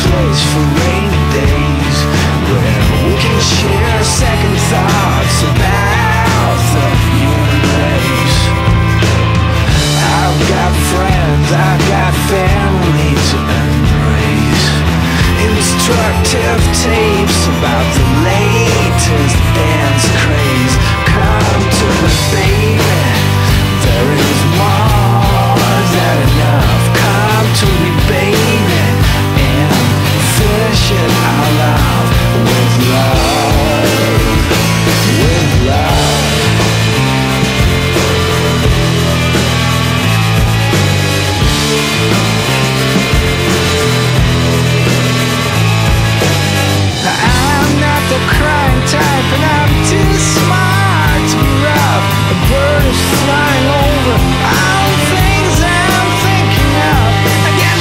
place for rainy days, where we can share second thoughts about the human race. I've got friends, I've got family to embrace. Instructive tapes about the latest dance craze. Come to me, baby, there is more than enough. Come to me, baby, and finish it out loud with love, with love. I'm not the crying type, and I'm too smart to be rough. A bird is flying over all the things I'm thinking of. I get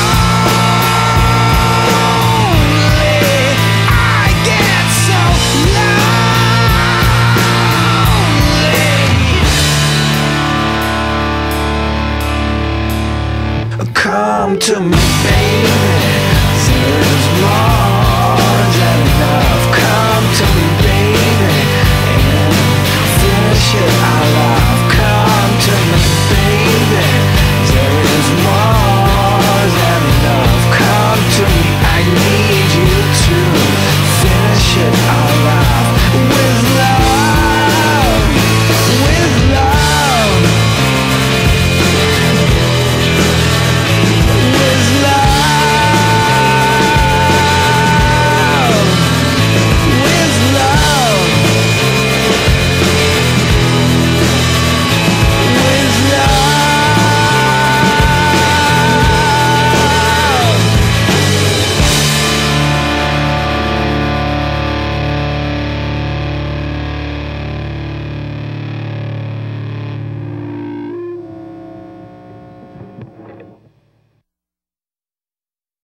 lonely, I get so lonely. Come to me,